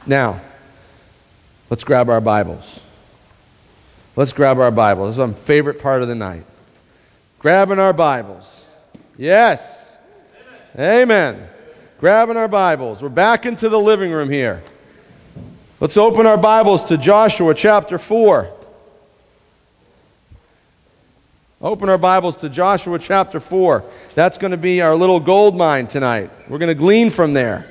Now, let's grab our Bibles. Let's grab our Bibles. This is my favorite part of the night. Grabbing our Bibles. Yes. Amen. Grabbing our Bibles. We're back into the living room here. Let's open our Bibles to Joshua chapter 4. Open our Bibles to Joshua chapter 4. That's going to be our little gold mine tonight. We're going to glean from there.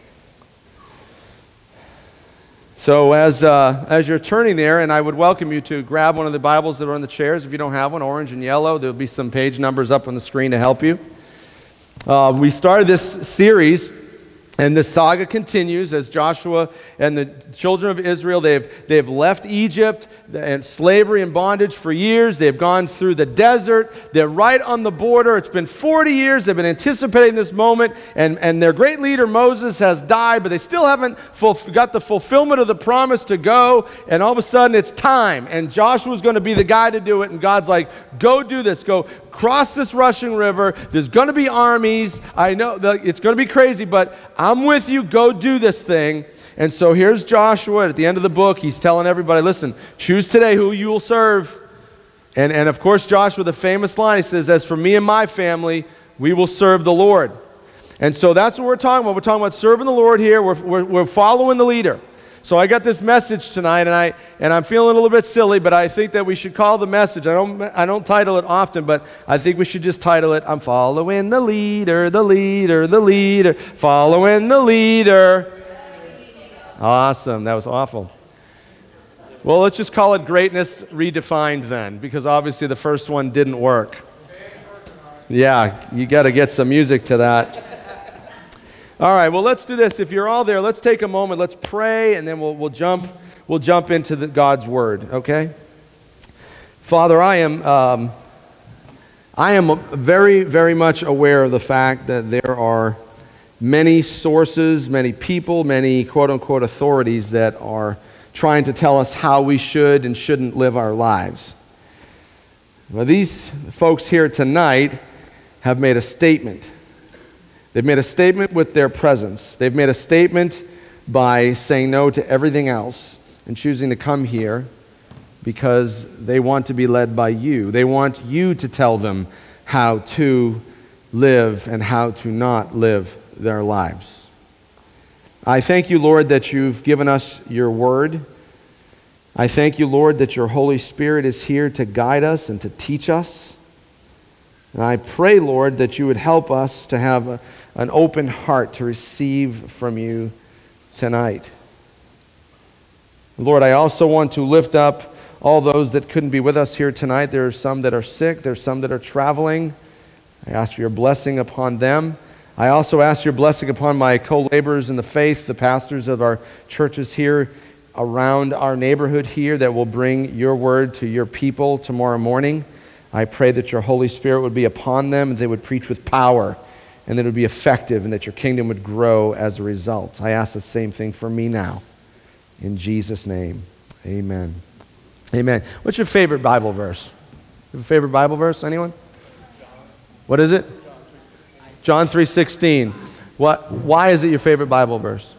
So as you're turning there, and I would welcome you to grab one of the Bibles that are on the chairs. If you don't have one, orange and yellow, there'll be some page numbers up on the screen to help you. We started this series, and the saga continues as Joshua and the children of Israel, they've left Egypt and slavery and bondage for years. They've gone through the desert. They're right on the border. It's been 40 years. They've been anticipating this moment, and their great leader Moses has died, but they still haven't got the fulfillment of the promise to go, and all of a sudden it's time, and Joshua's going to be the guy to do it, and God's like, go do this. Go cross this rushing river. There's going to be armies. I know it's going to be crazy, but I'm with you. Go do this thing. And so here's Joshua at the end of the book. He's telling everybody, listen, choose today who you will serve. And of course, Joshua, the famous line, he says, as for me and my family, we will serve the Lord. And so that's what we're talking about. We're talking about serving the Lord here. We're following the leader. So I got this message tonight, and I'm feeling a little bit silly, but I think that we should call the message. I don't title it often, but I think we should just title it, I'm following the leader, the leader, the leader, following the leader. Awesome. That was awful. Well, let's just call it Greatness Redefined then, because obviously the first one didn't work. Yeah, you got to get some music to that. All right, well, let's do this. If you're all there, let's take a moment. Let's pray, and then we'll jump into God's Word, okay? Father, I am very, very much aware of the fact that there are many sources, many people, many quote-unquote authorities that are trying to tell us how we should and shouldn't live our lives. Well, these folks here tonight have made a statement. They've made a statement with their presence. They've made a statement by saying no to everything else and choosing to come here because they want to be led by you. They want you to tell them how to live and how to not live their lives. I thank you, Lord, that you've given us your word. I thank you, Lord, that your Holy Spirit is here to guide us and to teach us. And I pray, Lord, that you would help us to have an open heart to receive from you tonight. Lord, I also want to lift up all those that couldn't be with us here tonight. There are some that are sick. There are some that are traveling. I ask for your blessing upon them. I also ask your blessing upon my co-laborers in the faith, the pastors of our churches here around our neighborhood here that will bring your word to your people tomorrow morning. I pray that your Holy Spirit would be upon them, and they would preach with power, and that it would be effective, and that your kingdom would grow as a result. I ask the same thing for me now. In Jesus' name, amen. Amen. What's your favorite Bible verse? You have a favorite Bible verse, anyone? What is it? John 3:16. Why is it your favorite Bible verse?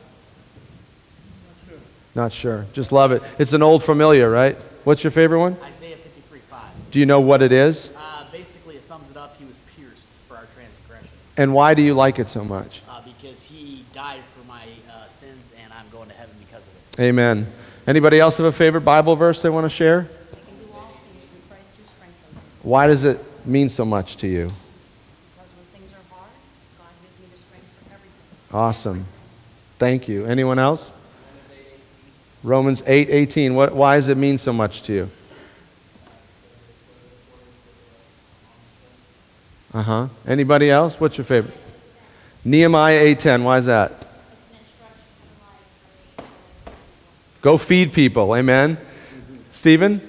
Not sure. Just love it. It's an old familiar, right? What's your favorite one? Isaiah 53:5. Do you know what it is? Basically, it sums it up. He was pierced for our transgressions. And why do you like it so much? Because he died for my sins, and I'm going to heaven because of it. Amen. Anybody else have a favorite Bible verse they want to share? Why does it mean so much to you? Because when things are hard, God gives me the strength for everything. Awesome. Thank you. Anyone else? Romans 8:18. Why does it mean so much to you? Anybody else? What's your favorite? Nehemiah 8:10. Why is that? It's an instruction for life. Go feed people. Amen. Stephen?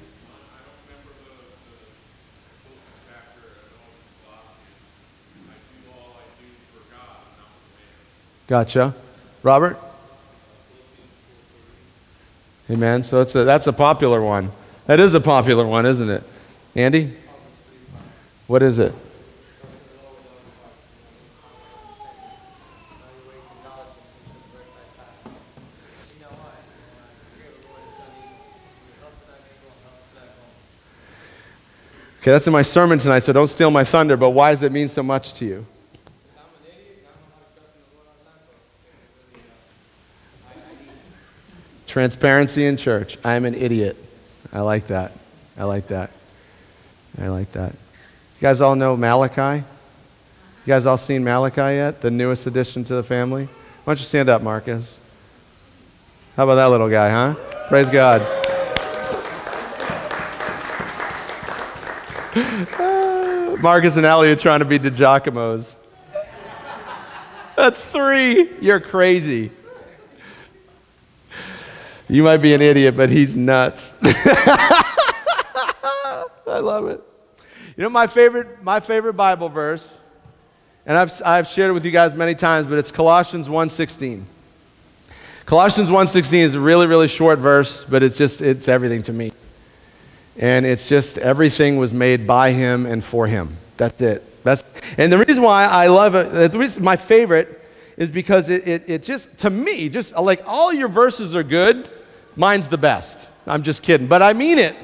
Gotcha. Robert? Amen. So that's a popular one. That is a popular one, isn't it? Andy? What is it? Okay, that's in my sermon tonight, so don't steal my thunder, but why does it mean so much to you? Transparency in church. I'm an idiot. I like that. I like that. I like that. You guys all know Malachi? You guys all seen Malachi yet? The newest addition to the family? Why don't you stand up, Marcus? How about that little guy, huh? Praise God. Marcus and Allie are trying to be DiGiacomos. That's 3. You're crazy. You might be an idiot, but he's nuts. I love it. You know my favorite Bible verse, and I've shared it with you guys many times, but it's Colossians 1:16. Colossians 1:16 is a really, really short verse, but it's everything to me. And it's just everything was made by him and for him. That's it. And the reason why I love it, the reason my favorite is because it just, to me, just like all your verses are good, mine's the best. I'm just kidding, but I mean it.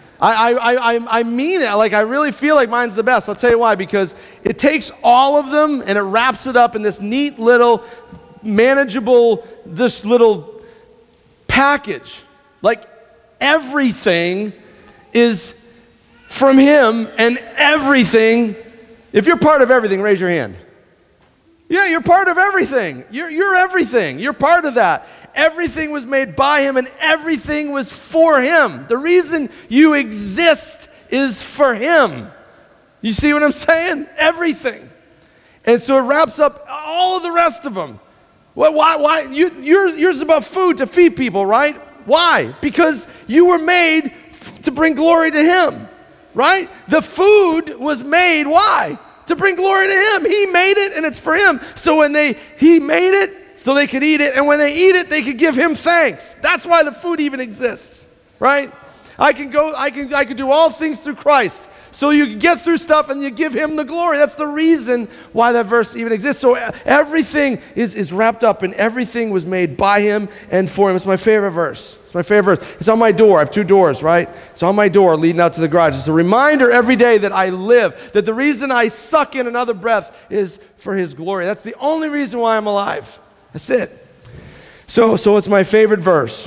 I mean it. Like, I really feel like mine's the best. I'll tell you why. Because it takes all of them and it wraps it up in this neat little, manageable, this little package. Like, everything is from him, and everything, if you're part of everything, raise your hand. Yeah, you're part of everything. You're everything. You're part of that. Everything was made by him, and everything was for him. The reason you exist is for him. You see what I'm saying? Everything. And so it wraps up all of the rest of them. Well, why? Yours about food to feed people, right? Why? Because you were made to bring glory to him, right? The food was made, why? To bring glory to him. He made it, and it's for him. So when he made it, so they could eat it, and when they eat it, they could give him thanks. That's why the food even exists, right? I can do all things through Christ. So you can get through stuff and you give him the glory. That's the reason why that verse even exists. So everything is wrapped up, and everything was made by him and for him. It's my favorite verse. It's my favorite verse. It's on my door. I have 2 doors, right? It's on my door leading out to the garage. It's a reminder every day that I live, that the reason I suck in another breath is for his glory. That's the only reason why I'm alive. That's it. So it's my favorite verse.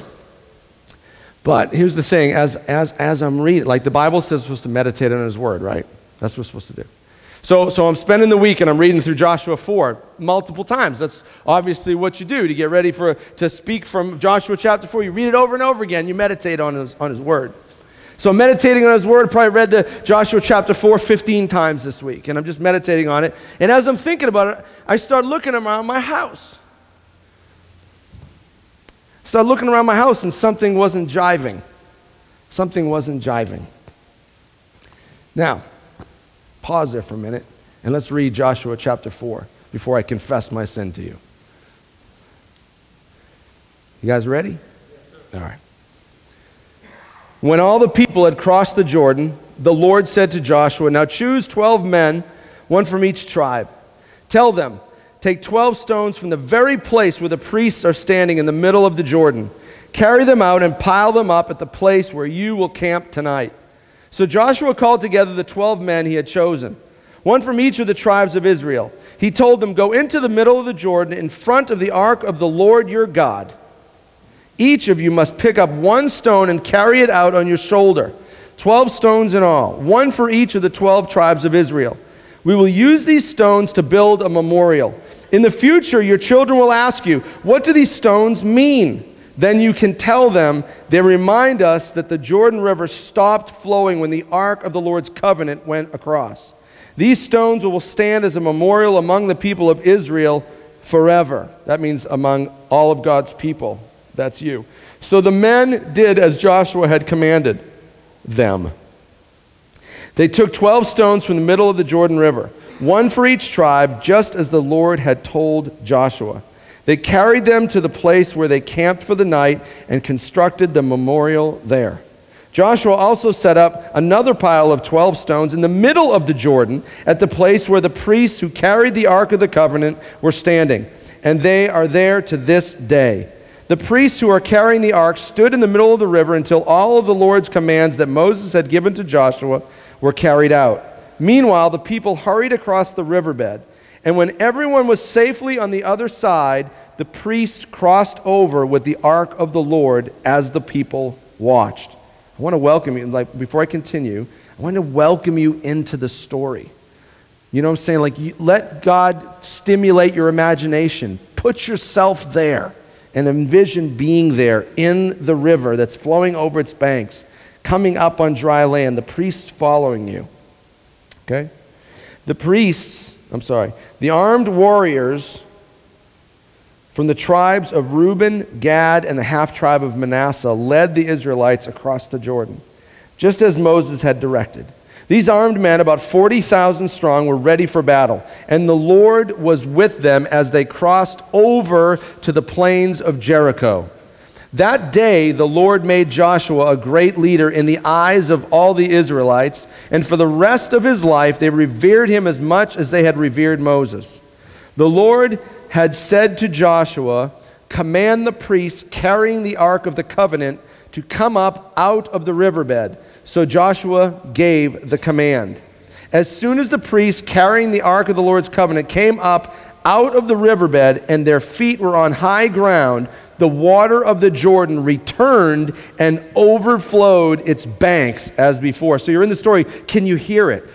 But here's the thing, as I'm reading, like the Bible says we're supposed to meditate on his word, right? That's what we're supposed to do. So I'm spending the week and I'm reading through Joshua 4 multiple times. That's obviously what you do to get ready to speak from Joshua chapter 4. You read it over and over again. You meditate on his word. So I'm meditating on his word. Probably read the Joshua chapter 4 15 times this week. And I'm just meditating on it. And as I'm thinking about it, I start looking around my house. Started looking around my house, and something wasn't jiving. Something wasn't jiving. Now, pause there for a minute, and let's read Joshua chapter 4 before I confess my sin to you. You guys ready? Yes, sir. All right. When all the people had crossed the Jordan, the Lord said to Joshua, "Now choose 12 men, one from each tribe. Tell them, take 12 stones from the very place where the priests are standing in the middle of the Jordan. Carry them out and pile them up at the place where you will camp tonight." So Joshua called together the 12 men he had chosen, one from each of the tribes of Israel. He told them, "Go into the middle of the Jordan in front of the ark of the Lord your God. Each of you must pick up 1 stone and carry it out on your shoulder, 12 stones in all, one for each of the 12 tribes of Israel. We will use these stones to build a memorial. In the future, your children will ask you, 'What do these stones mean?' Then you can tell them, 'They remind us that the Jordan River stopped flowing when the ark of the Lord's covenant went across. These stones will stand as a memorial among the people of Israel forever." That means among all of God's people. That's you. So the men did as Joshua had commanded them. They took 12 stones from the middle of the Jordan River, one for each tribe, just as the Lord had told Joshua. They carried them to the place where they camped for the night and constructed the memorial there. Joshua also set up another pile of 12 stones in the middle of the Jordan at the place where the priests who carried the Ark of the Covenant were standing, and they are there to this day. The priests who are carrying the ark stood in the middle of the river until all of the Lord's commands that Moses had given to Joshua were carried out. Meanwhile, the people hurried across the riverbed, and when everyone was safely on the other side, the priests crossed over with the ark of the Lord as the people watched. I want to welcome you, before I continue, I want to welcome you into the story. You know what I'm saying? Let God stimulate your imagination. Put yourself there and envision being there in the river that's flowing over its banks, coming up on dry land, the priests following you. Okay? The armed warriors from the tribes of Reuben, Gad, and the half-tribe of Manasseh led the Israelites across the Jordan, just as Moses had directed. These armed men, about 40,000 strong, were ready for battle, and the Lord was with them as they crossed over to the plains of Jericho. That day, the Lord made Joshua a great leader in the eyes of all the Israelites, and for the rest of his life, they revered him as much as they had revered Moses. The Lord had said to Joshua, "Command the priests carrying the Ark of the Covenant to come up out of the riverbed." So Joshua gave the command. As soon as the priests carrying the Ark of the Lord's Covenant came up out of the riverbed and their feet were on high ground, the water of the Jordan returned and overflowed its banks as before. So you're in the story. Can you hear it?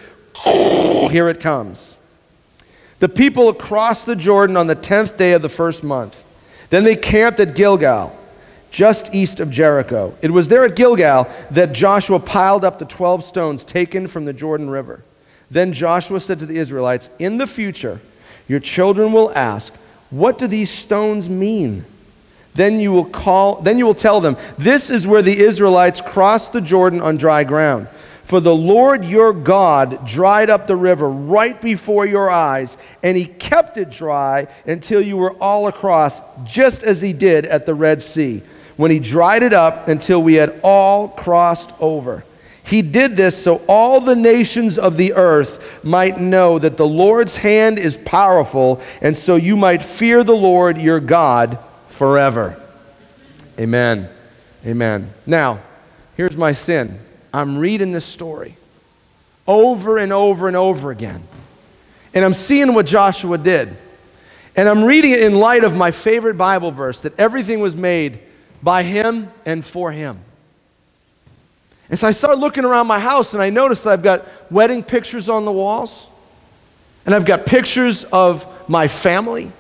Here it comes. The people crossed the Jordan on the 10th day of the first month. Then they camped at Gilgal, just east of Jericho. It was there at Gilgal that Joshua piled up the 12 stones taken from the Jordan River. Then Joshua said to the Israelites, "In the future, your children will ask, 'What do these stones mean?' Then you will tell them, 'This is where the Israelites crossed the Jordan on dry ground. For the Lord your God dried up the river right before your eyes, and he kept it dry until you were all across, just as he did at the Red Sea, when he dried it up until we had all crossed over. He did this so all the nations of the earth might know that the Lord's hand is powerful, and so you might fear the Lord your God forever." Amen. Amen. Now, here's my sin. I'm reading this story over and over and over again. And I'm seeing what Joshua did. And I'm reading it in light of my favorite Bible verse, that everything was made by him and for him. And so I started looking around my house, and I noticed that I've got wedding pictures on the walls. And I've got pictures of my family.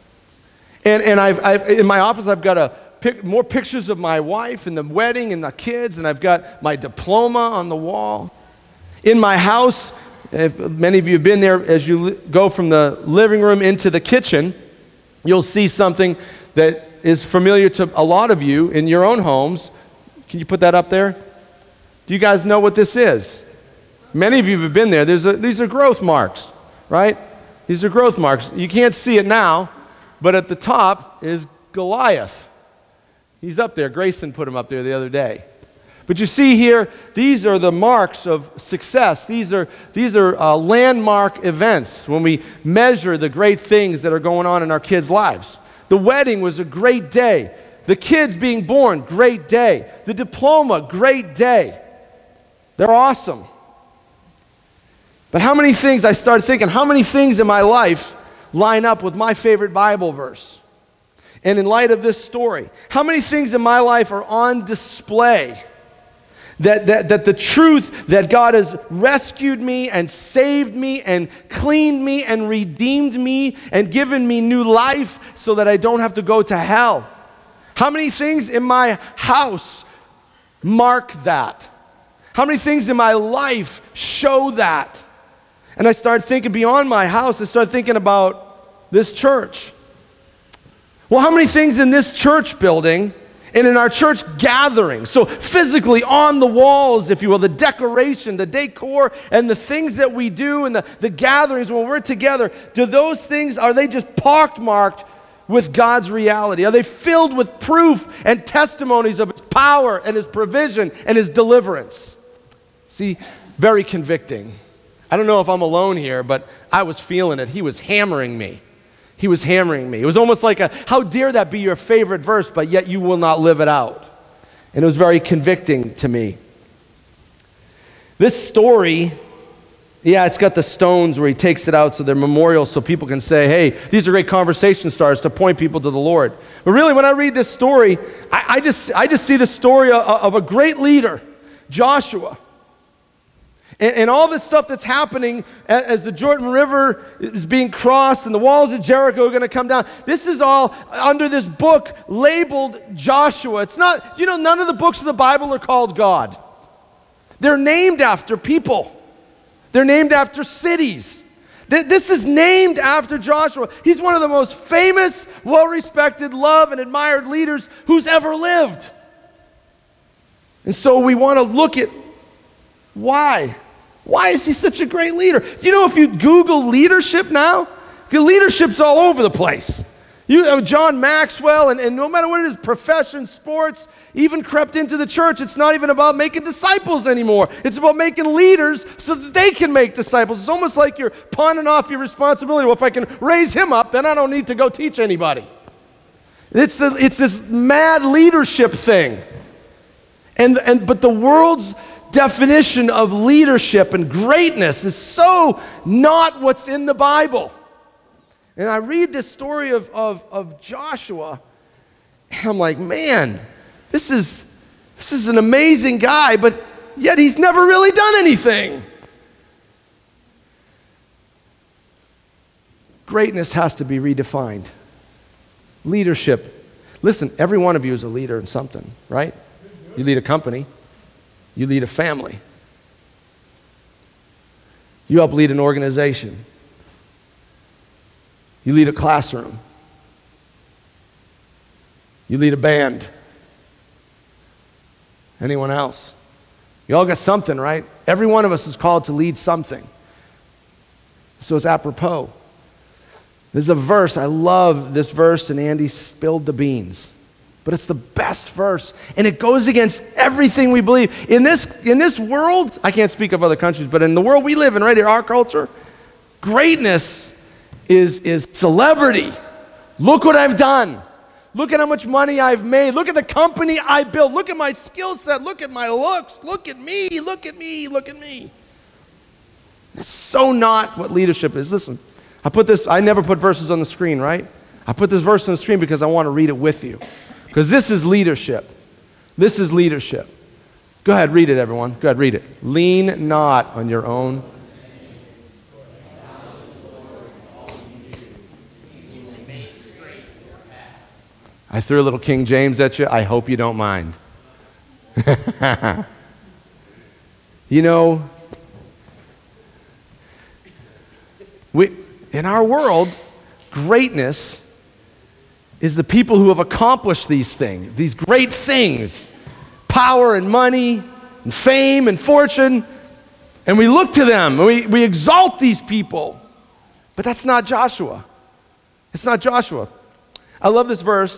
And I've in my office, I've got more pictures of my wife and the wedding and the kids, and I've got my diploma on the wall. In my house, if many of you have been there, as you go from the living room into the kitchen, you'll see something that is familiar to a lot of you in your own homes. Can you put that up there? Do you guys know what this is? Many of you have been there. These are growth marks, right? These are growth marks. You can't see it now, but at the top is Goliath. He's up there. Grayson put him up there the other day. But you see here, these are the marks of success. These are landmark events when we measure the great things that are going on in our kids' lives. The wedding was a great day. The kids being born, great day. The diploma, great day. They're awesome. But how many things, I started thinking, how many things in my life line up with my favorite Bible verse? And in light of this story, how many things in my life are on display that the truth that God has rescued me and saved me and cleaned me and redeemed me and given me new life so that I don't have to go to hell? How many things in my house mark that? How many things in my life show that? And I started thinking beyond my house. I started thinking about this church. Well, how many things in this church building and in our church gathering, so physically on the walls, if you will, the decoration, the decor, and the things that we do and the gatherings when we're together, do those things, are they just pockmarked with God's reality? Are they filled with proof and testimonies of His power and His provision and His deliverance? See, very convicting. I don't know if I'm alone here, but I was feeling it. He was hammering me. He was hammering me. It was almost like how dare that be your favorite verse, but yet you will not live it out. And it was very convicting to me. This story Yeah, it's got the stones where he takes it out so they're memorials so people can say, hey, these are great conversation starters to point people to the Lord. But really, when I read this story, I just see the story of a great leader, Joshua. And all this stuff that's happening as the Jordan River is being crossed and the walls of Jericho are going to come down. This is all under this book labeled Joshua. It's not, none of the books of the Bible are called God. They're named after people. They're named after cities. This is named after Joshua. He's one of the most famous, well-respected, loved, and admired leaders who's ever lived. And so we want to look at why. Why is he such a great leader? If you Google leadership now, leadership's all over the place. John Maxwell, and no matter what it is, profession, sports, even crept into the church. It's not even about making disciples anymore. It's about making leaders so that they can make disciples. It's almost like you're pawning off your responsibility. Well, if I can raise him up, then I don't need to go teach anybody. It's this mad leadership thing. But the world's definition of leadership and greatness is so not what's in the Bible. And I read this story of Joshua, and I'm like, man, this is an amazing guy, but yet he's never really done anything. Greatness has to be redefined. Leadership. Listen, every one of you is a leader in something, right? You lead a company. You lead a family. You help lead an organization. You lead a classroom. You lead a band. Anyone else? You all got something, right? Every one of us is called to lead something. So it's apropos. There's a verse, I love this verse, and Andy spilled the beans. But it's the best verse, and it goes against everything we believe. In this world, I can't speak of other countries, but in the world we live in, right here, our culture, greatness is celebrity. Look what I've done. Look at how much money I've made. Look at the company I built. Look at my skill set. Look at my looks. Look at me. Look at me. Look at me. That's so not what leadership is. Listen, I never put verses on the screen, right? I put this verse on the screen because I want to read it with you. Because this is leadership. This is leadership. Go ahead, read it, everyone. Go ahead, read it. Lean not on your own. I threw a little King James at you. I hope you don't mind. In our world, greatness is the people who have accomplished these things, these great things, power and money and fame and fortune, and we look to them, and we exalt these people. But that's not Joshua. It's not Joshua. I love this verse.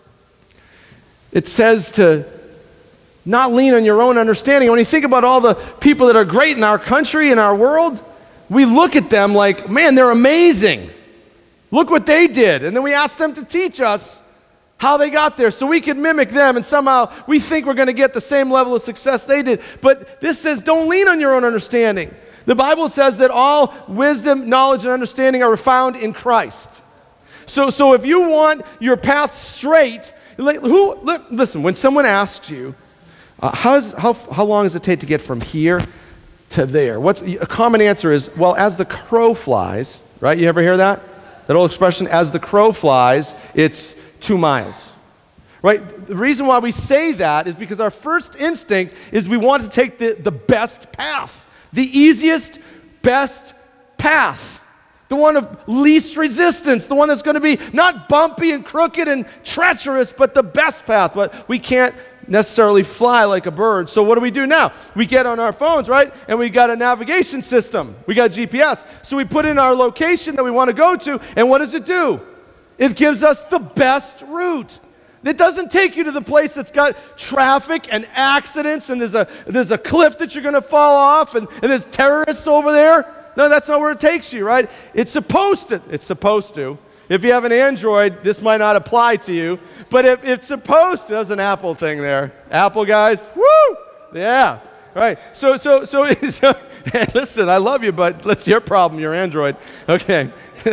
It says to not lean on your own understanding. When you think about all the people that are great in our country, in our world, we look at them like, man, they're amazing. Look what they did. And then we ask them to teach us how they got there so we can mimic them, and somehow we think we're going to get the same level of success they did. But this says don't lean on your own understanding. The Bible says that all wisdom, knowledge, and understanding are found in Christ. So if you want your path straight, listen, when someone asks you, how long does it take to get from here to there? A common answer is, well, as the crow flies, right? You ever hear that? That old expression, as the crow flies, it's 2 miles, right? The reason why we say that is because our first instinct is we want to take the best path, the easiest, best path, the one of least resistance, the one that's going to be not bumpy and crooked and treacherous, but the best path. But we can't necessarily fly like a bird. So what do we do now? We get on our phones, right? And we got a navigation system. We got GPS. So we put in our location that we want to go to, and what does it do? It gives us the best route. It doesn't take you to the place that's got traffic and accidents, and there's a cliff that you're going to fall off, and there's terrorists over there. No, that's not where it takes you, right? It's supposed to. If you have an Android, this might not apply to you, but if it's supposed to, there's an Apple thing there. Apple guys, woo! Yeah, right. So Hey, listen, I love you, but that's your problem. You're Android. Okay.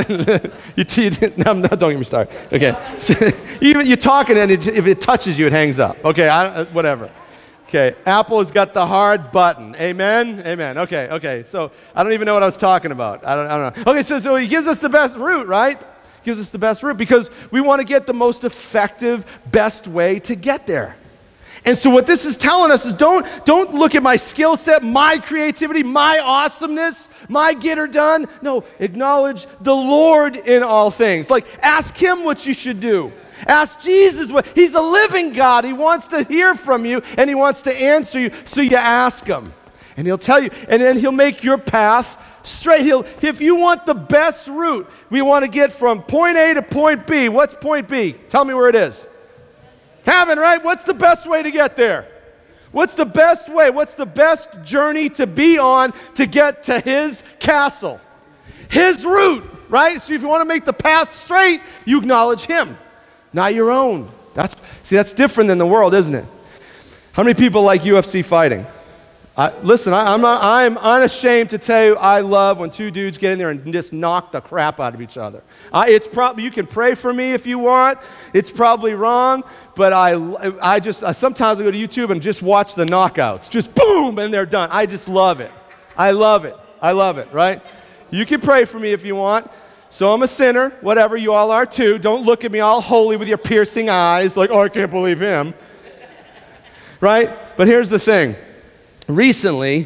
No, don't get me started. Okay. So, even you're talking, and if it touches you, it hangs up. Okay. Whatever. Okay. Apple has got the hard button. Amen. Amen. Okay. Okay. So I don't even know what I was talking about. I don't know. Okay. So he gives us the best route, right? Gives us the best route because we want to get the most effective, best way to get there. And so what this is telling us is don't look at my skill set, my creativity, my awesomeness, my get her done. No, acknowledge the Lord in all things. Like, ask him what you should do. Ask Jesus what, he's a living God. He wants to hear from you and he wants to answer you. So you ask him and he'll tell you, and then he'll make your path straight. If you want the best route, we want to get from point A to point B. What's point B? Tell me where it is. Heaven, right? What's the best way to get there? What's the best way? What's the best journey to be on to get to his castle? His route, right? So if you want to make the path straight, you acknowledge him, not your own. That's different than the world, isn't it? How many people like UFC fighting? Listen, I'm unashamed to tell you I love when two dudes get in there and just knock the crap out of each other. It's probably, you can pray for me if you want. It's probably wrong, but I just sometimes I go to YouTube and just watch the knockouts. Just boom, and they're done. I just love it. I love it. I love it, right? You can pray for me if you want. So I'm a sinner, whatever, you all are too. Don't look at me all holy with your piercing eyes like, oh, I can't believe him. Right? But here's the thing. Recently,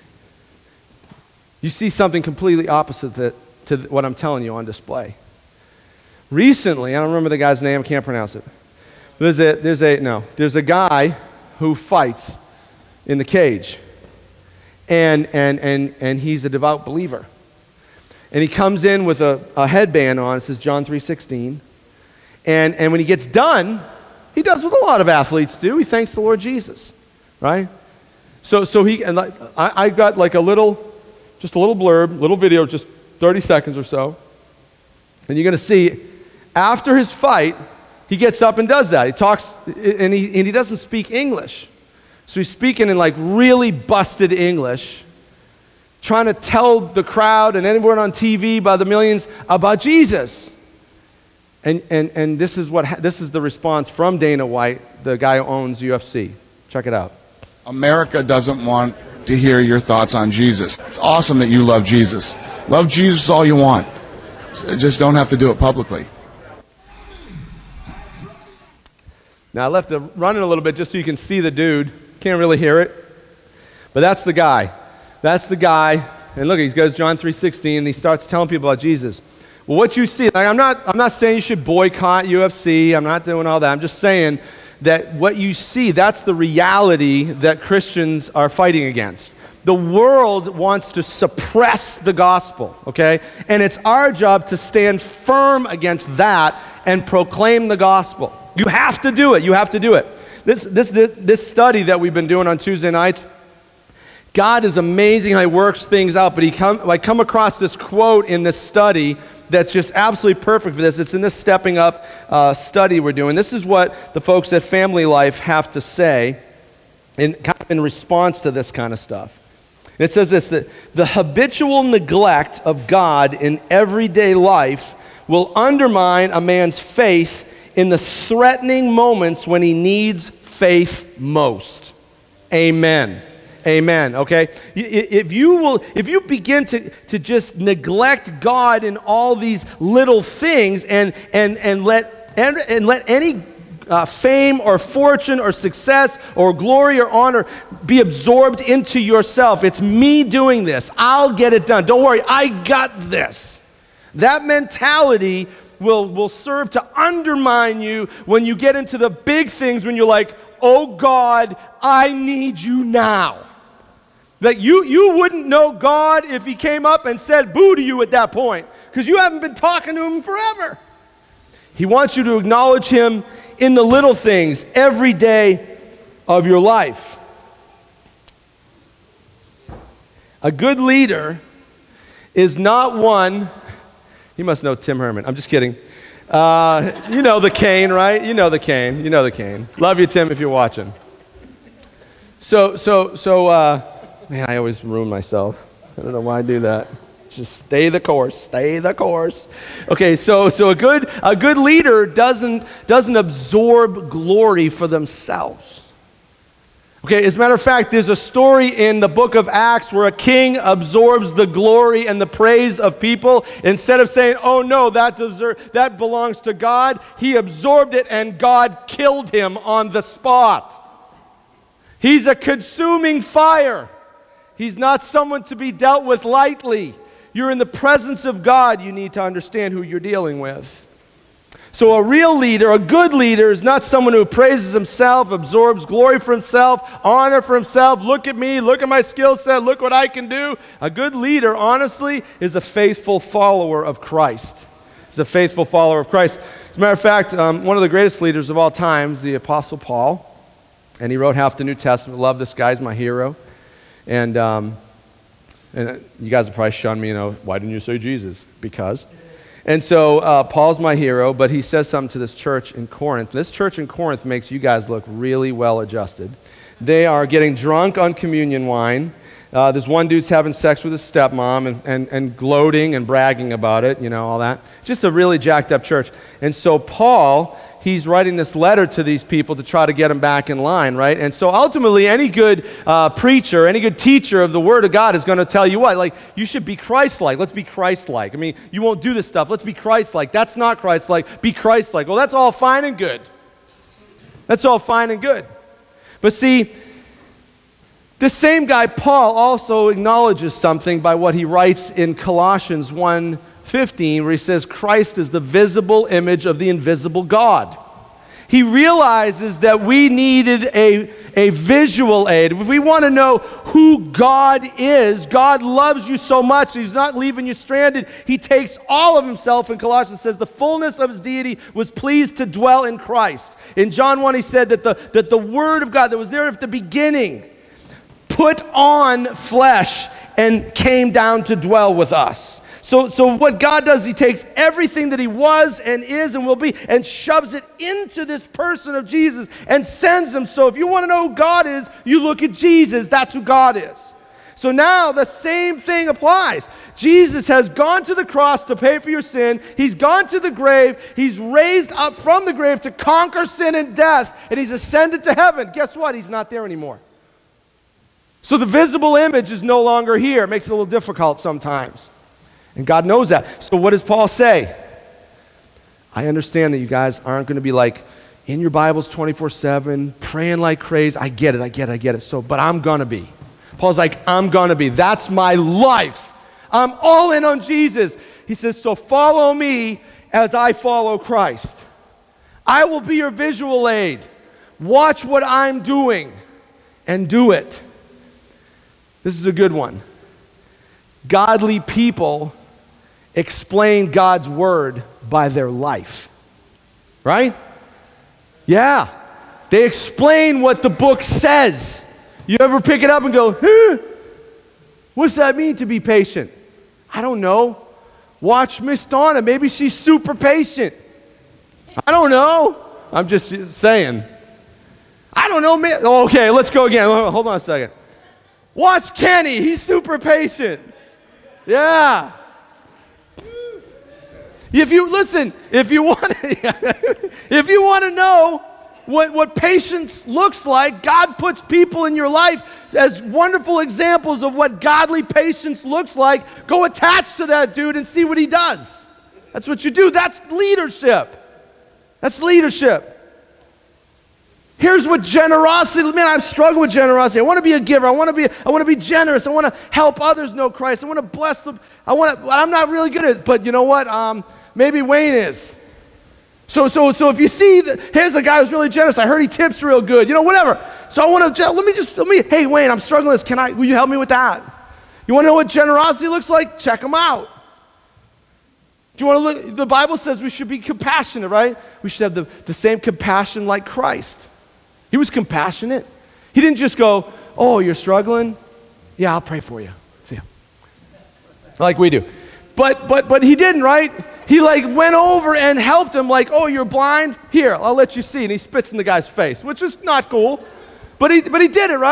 you see something completely opposite to what I'm telling you on display. Recently, I don't remember the guy's name, I can't pronounce it. There's a guy who fights in the cage, and he's a devout believer. And he comes in with a headband on, it says John 3:16, and when he gets done, he does what a lot of athletes do, he thanks the Lord Jesus, right? So I got like just a little blurb, little video, just 30 seconds or so. And you're going to see, after his fight, he gets up and does that. He talks, and he doesn't speak English. So he's speaking in like really busted English, trying to tell the crowd and anyone on TV by the millions about Jesus. And this is the response from Dana White, the guy who owns UFC. Check it out. America doesn't want to hear your thoughts on Jesus. It's awesome that you love Jesus. Love Jesus all you want. Just don't have to do it publicly. Now I left it running a little bit just so you can see the dude. Can't really hear it. But that's the guy. That's the guy. And look, he goes John 3:16 and he starts telling people about Jesus. Well, what you see, like, I'm not saying you should boycott UFC. I'm not doing all that. I'm just saying that what you see, that's the reality that Christians are fighting against. The world wants to suppress the gospel, okay? And it's our job to stand firm against that and proclaim the gospel. You have to do it. You have to do it. This study that we've been doing on Tuesday nights, God is amazing how he works things out, but I come across this quote in this study that's just absolutely perfect for this. It's in this Stepping Up study we're doing. This is what the folks at Family Life have to say in response to this kind of stuff. And it says this, that the habitual neglect of God in everyday life will undermine a man's faith in the threatening moments when he needs faith most. Amen. Amen, okay? If you begin to just neglect God in all these little things and let any fame or fortune or success or glory or honor be absorbed into yourself. It's me doing this. I'll get it done. Don't worry, I got this. That mentality will serve to undermine you when you get into the big things, when you're like, oh God, I need you now. Like you wouldn't know God if he came up and said boo to you at that point, because you haven't been talking to him forever. He wants you to acknowledge him in the little things every day of your life. A good leader is not one, you must know Tim Herman, I'm just kidding. You know the cane, right? You know the cane, you know the cane. Love you, Tim, if you're watching. Man, I always ruin myself. I don't know why I do that. Just stay the course. Stay the course. Okay, so a good leader doesn't absorb glory for themselves. Okay, as a matter of fact, there's a story in the book of Acts where a king absorbs the glory and the praise of people. Instead of saying, oh no, that belongs to God, he absorbed it and God killed him on the spot. He's a consuming fire. He's not someone to be dealt with lightly. You're in the presence of God. You need to understand who you're dealing with. So a real leader, a good leader, is not someone who praises himself, absorbs glory for himself, honor for himself. Look at me, look at my skill set, look what I can do. A good leader, honestly, is a faithful follower of Christ. Is a faithful follower of Christ. As a matter of fact, one of the greatest leaders of all time is the Apostle Paul. And he wrote half the New Testament. Love this guy, he's my hero. And you guys will probably shun me, why didn't you say Jesus? Because. And so Paul's my hero, but he says something to this church in Corinth. This church in Corinth makes you guys look really well adjusted. They are getting drunk on communion wine. There's one dude's having sex with his stepmom and gloating and bragging about it, all that. Just a really jacked up church. And so Paul, he's writing this letter to these people to try to get them back in line, right? And so ultimately, any good preacher, any good teacher of the Word of God is going to tell you what? Like, you should be Christ-like. Let's be Christ-like. I mean, you won't do this stuff. Let's be Christ-like. That's not Christ-like. Be Christ-like. Well, that's all fine and good. That's all fine and good. But see, this same guy, Paul, also acknowledges something by what he writes in Colossians 1:15, where he says, Christ is the visible image of the invisible God. He realizes that we needed a visual aid. If we want to know who God is, God loves you so much, he's not leaving you stranded. He takes all of himself, in Colossians says, the fullness of his deity was pleased to dwell in Christ. In John 1, he said that the Word of God that was there at the beginning put on flesh and came down to dwell with us. So what God does, he takes everything that he was and is and will be and shoves it into this person of Jesus and sends him. So if you want to know who God is, you look at Jesus. That's who God is. So now the same thing applies. Jesus has gone to the cross to pay for your sin. He's gone to the grave. He's raised up from the grave to conquer sin and death. And he's ascended to heaven. Guess what? He's not there anymore. So the visible image is no longer here. It makes it a little difficult sometimes. And God knows that. So what does Paul say? I understand that you guys aren't going to be like in your Bibles 24/7, praying like crazy. I get it. So, but I'm going to be. Paul's like, I'm going to be. That's my life. I'm all in on Jesus. He says, so follow me as I follow Christ. I will be your visual aid. Watch what I'm doing and do it. This is a good one. Godly people explain God's word by their life. Right? Yeah. They explain what the book says. You ever pick it up and go, what's that mean to be patient? I don't know. Watch Miss Donna. Maybe she's super patient. I don't know. I'm just saying. I don't know. Okay, let's go again. Hold on a second. Watch Kenny. He's super patient. Yeah. If you want to know what patience looks like, God puts people in your life as wonderful examples of what godly patience looks like. Go attach to that dude and see what he does. That's what you do. That's leadership. That's leadership. Here's what generosity, man, I've struggled with generosity. I want to be a giver. I want to be generous. I want to help others know Christ. I want to bless them. I'm not really good at it, but you know what? Maybe Wayne is. So if you see that, here's a guy who's really generous. I heard he tips real good. Whatever. So I want to, hey Wayne, I'm struggling with this. Will you help me with that? You want to know what generosity looks like? Check them out. Do you want to look? The Bible says we should be compassionate, right? We should have the same compassion like Christ. He was compassionate. He didn't just go, oh, you're struggling? Yeah, I'll pray for you. See ya. Like we do. But he didn't, right? He went over and helped him like, oh, you're blind? Here, I'll let you see. And he spits in the guy's face, which is not cool. But he did it, right?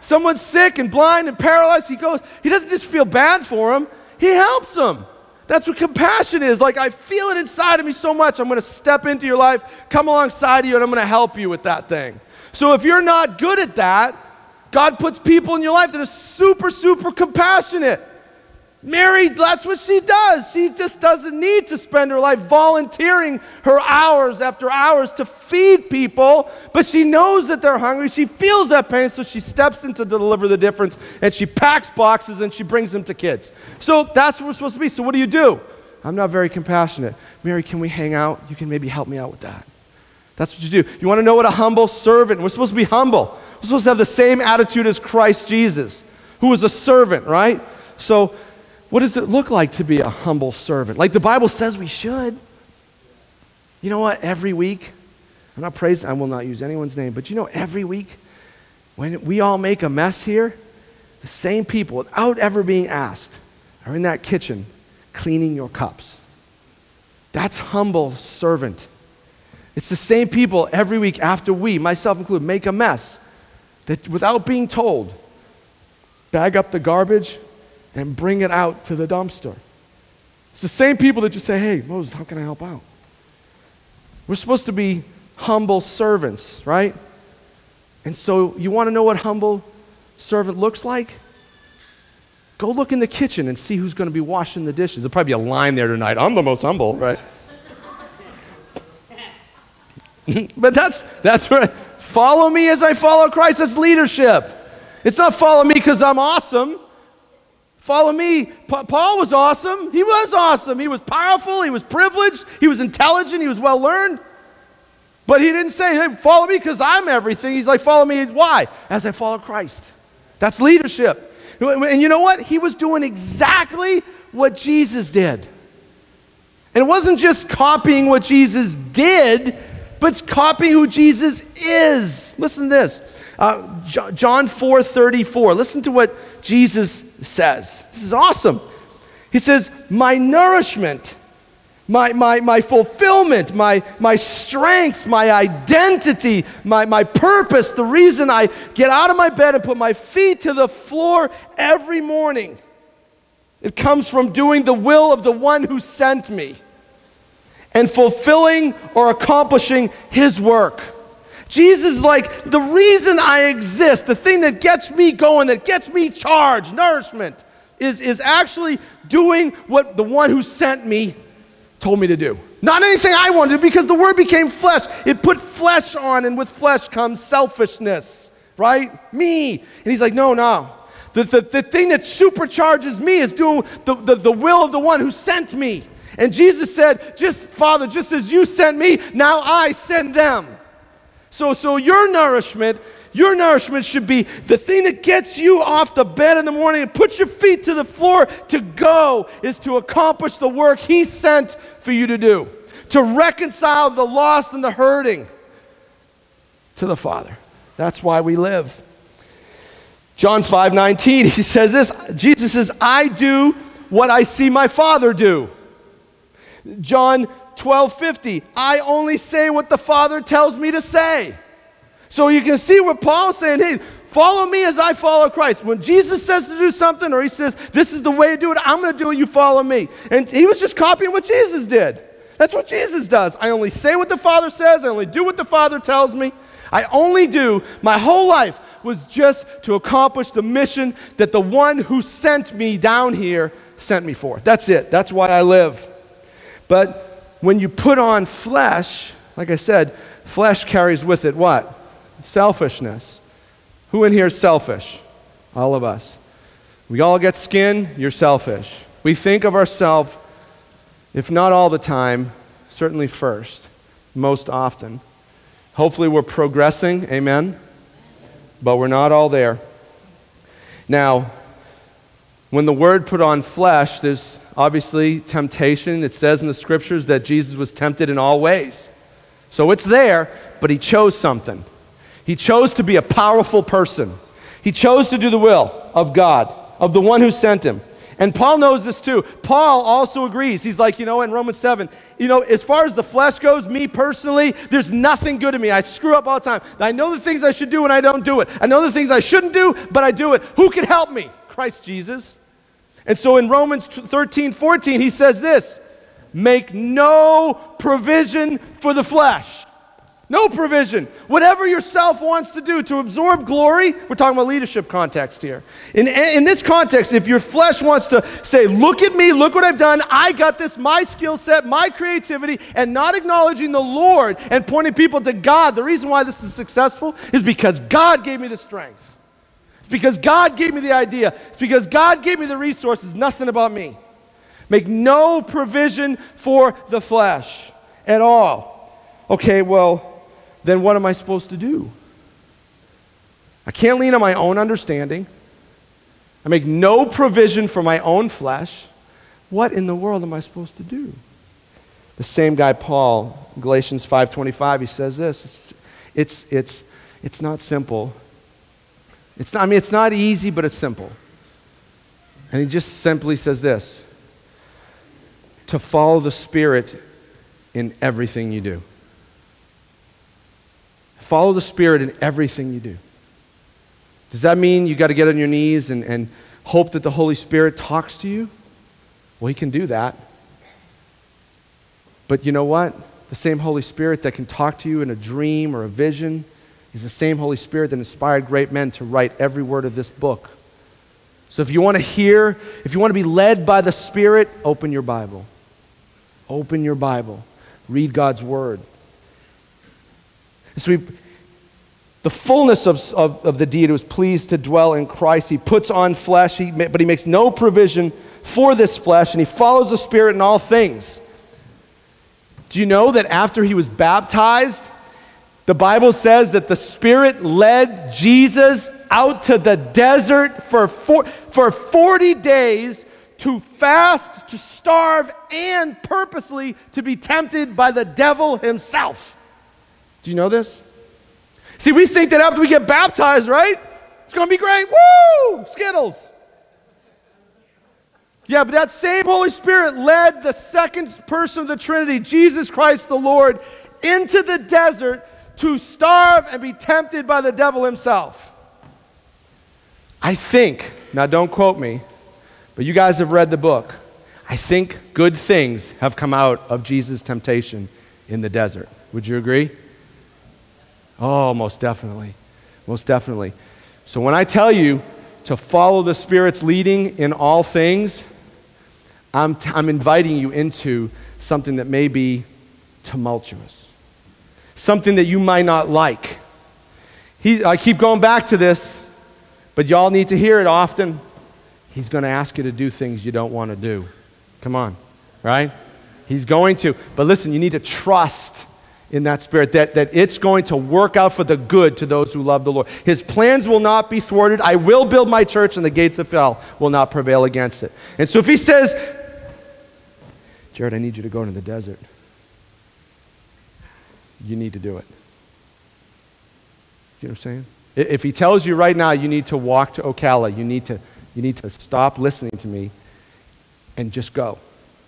Someone's sick and blind and paralyzed, he doesn't just feel bad for him, he helps them. That's what compassion is. Like, I feel it inside of me so much, I'm going to step into your life, come alongside you, and I'm going to help you with that thing. So if you're not good at that, God puts people in your life that are super, super compassionate. Mary, that's what she does. She just doesn't need to spend her life volunteering her hours after hours to feed people, but she knows that they're hungry. She feels that pain, so she steps in to deliver the difference, and she packs boxes and she brings them to kids. So that's what we're supposed to be. So what do? I'm not very compassionate. Mary, can we hang out? You can maybe help me out with that. That's what you do. You want to know what a humble servant, we're supposed to be humble. We're supposed to have the same attitude as Christ Jesus, who was a servant, right? So what does it look like to be a humble servant? Like the Bible says we should. You know what? Every week, I'm not praising, I will not use anyone's name, but you know, every week, when we all make a mess here, the same people, without ever being asked, are in that kitchen cleaning your cups. That's humble servant. It's the same people every week after we, myself included, make a mess, that without being told, bag up the garbage and bring it out to the dumpster. It's the same people that just say, hey, Moses, how can I help out? We're supposed to be humble servants, right? And so you want to know what humble servant looks like? Go look in the kitchen and see who's going to be washing the dishes. There'll probably be a line there tonight. I'm the most humble, right? But that's where, follow me as I follow Christ. That's leadership. It's not follow me because I'm awesome. Follow me. Paul was awesome. He was awesome. He was powerful. He was privileged. He was intelligent. He was well learned. But he didn't say, hey, follow me because I'm everything. He's like, follow me. Why? As I follow Christ. That's leadership. And you know what? He was doing exactly what Jesus did. And it wasn't just copying what Jesus did, but it's copying who Jesus is. Listen to this. John 4:34. Listen to what Jesus says. This is awesome. He says, my nourishment, my fulfillment, my strength, my identity, my purpose, the reason I get out of my bed and put my feet to the floor every morning, it comes from doing the will of the one who sent me and fulfilling or accomplishing his work. Jesus is like, the reason I exist, the thing that gets me going, that gets me charged, nourishment, is actually doing what the one who sent me told me to do. Not anything I wanted to do, because the word became flesh. It put flesh on, and with flesh comes selfishness, right? Me. And he's like, no. The thing that supercharges me is doing the will of the one who sent me. And Jesus said, Father, just as you sent me, now I send them. So your nourishment should be the thing that gets you off the bed in the morning and puts your feet to the floor to go, is to accomplish the work he sent for you to do, to reconcile the lost and the hurting to the Father. That's why we live. John 5:19, he says this, Jesus says, I do what I see my Father do. John 12:50, I only say what the Father tells me to say. So you can see what Paul's saying, hey, follow me as I follow Christ. When Jesus says to do something, or he says, this is the way to do it, I'm going to do it, you follow me. And he was just copying what Jesus did. That's what Jesus does. I only say what the Father says, I only do what the Father tells me. I only do, my whole life was just to accomplish the mission that the one who sent me down here sent me for. That's it. That's why I live. But when you put on flesh, like I said, flesh carries with it what? Selfishness. Who in here is selfish? All of us. We all get skin, you're selfish. We think of ourselves, if not all the time, certainly first, most often. Hopefully we're progressing, amen? But we're not all there. Now, when the word put on flesh, there's obviously temptation. It says in the scriptures that Jesus was tempted in all ways. So it's there, but he chose something. He chose to be a powerful person. He chose to do the will of God, of the one who sent him. And Paul knows this too. Paul also agrees. He's like, in Romans 7, as far as the flesh goes, me personally, there's nothing good in me. I screw up all the time. I know the things I should do and I don't do it. I know the things I shouldn't do, but I do it. Who can help me? Christ Jesus. And so in Romans 13:14, he says this, make no provision for the flesh. No provision. Whatever yourself wants to do to absorb glory, we're talking about leadership context here. In this context, if your flesh wants to say, look at me, look what I've done, I got this, my skill set, my creativity, and not acknowledging the Lord and pointing people to God, the reason why this is successful is because God gave me the strength. It's because God gave me the idea. It's because God gave me the resources, nothing about me. Make no provision for the flesh at all. Okay, well, then what am I supposed to do? I can't lean on my own understanding. I make no provision for my own flesh. What in the world am I supposed to do? The same guy, Paul, Galatians 5:25, he says this. It's not simple. It's not easy, but it's simple. And he just simply says this: to follow the Spirit in everything you do. Follow the Spirit in everything you do. Does that mean you got to get on your knees and hope that the Holy Spirit talks to you? Well, he can do that. But you know what? The same Holy Spirit that can talk to you in a dream or a vision is the same Holy Spirit that inspired great men to write every word of this book. So if you want to hear, if you want to be led by the Spirit, open your Bible. Open your Bible. Read God's Word. So the fullness of the deity was pleased to dwell in Christ. He puts on flesh, but he makes no provision for this flesh, and he follows the Spirit in all things. Do you know that after he was baptized, the Bible says that the Spirit led Jesus out to the desert for 40 days to fast, to starve, and purposely to be tempted by the devil himself. Do you know this? See, we think that after we get baptized, right? It's going to be great. Woo! Skittles. Yeah, but that same Holy Spirit led the second person of the Trinity, Jesus Christ the Lord, into the desert to starve and be tempted by the devil himself. I think, now don't quote me, but you guys have read the book. I think good things have come out of Jesus' temptation in the desert. Would you agree? Oh, most definitely. Most definitely. So when I tell you to follow the Spirit's leading in all things, I'm inviting you into something that may be tumultuous. Something that you might not like. I keep going back to this, but y'all need to hear it often. He's going to ask you to do things you don't want to do. Come on, right? He's going to. But listen, you need to trust in that Spirit, that it's going to work out for the good to those who love the Lord. His plans will not be thwarted. I will build my church, and the gates of hell will not prevail against it. And so if he says, Jared, I need you to go into the desert, you need to do it. You know what I'm saying? If he tells you right now you need to walk to Ocala, you need to stop listening to me and just go.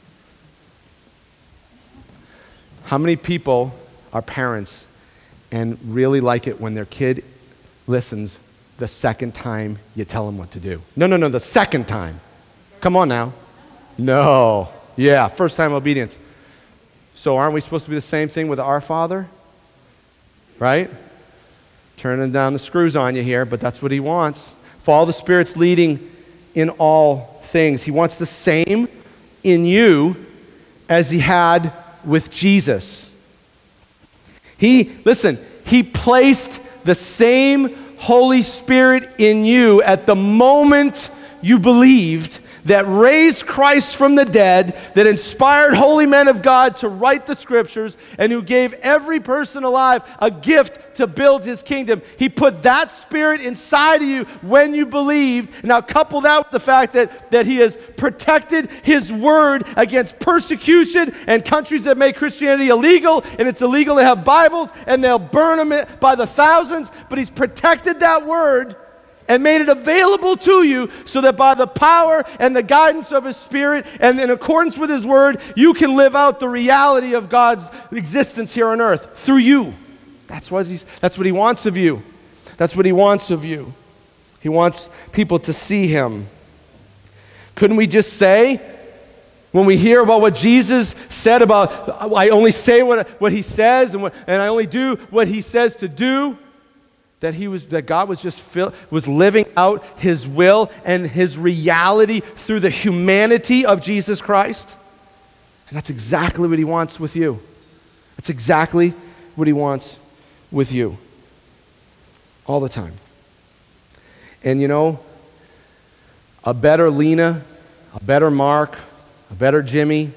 How many people are parents and really like it when their kid listens the second time you tell them what to do? No, the second time. Come on now. No. Yeah, first time obedience. So aren't we supposed to be the same thing with our Father? Right? Turning down the screws on you here, but that's what he wants. Follow the Spirit's leading in all things. He wants the same in you as he had with Jesus. He placed the same Holy Spirit in you at the moment you believed, that raised Christ from the dead, that inspired holy men of God to write the scriptures, and who gave every person alive a gift to build his kingdom. He put that Spirit inside of you when you believed. Now couple that with the fact that he has protected his word against persecution and countries that make Christianity illegal, and it's illegal to have Bibles, and they'll burn them by the thousands, but he's protected that word. and made it available to you so that by the power and the guidance of His Spirit and in accordance with His Word, you can live out the reality of God's existence here on earth through you. That's what He wants of you. That's what He wants of you. He wants people to see Him. Couldn't we just say, when we hear about what Jesus said about, I only say what He says and I only do what He says to do, that God was living out His will and His reality through the humanity of Jesus Christ? And that's exactly what He wants with you. That's exactly what He wants with you. All the time. And you know, a better Lena, a better Mark, a better Jimmy,